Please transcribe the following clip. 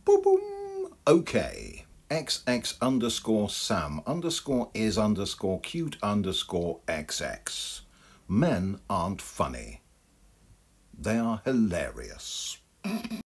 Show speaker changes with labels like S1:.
S1: Boom, boom. Okay. XX underscore Sam underscore is underscore cute underscore XX. Men aren't funny. They are hilarious.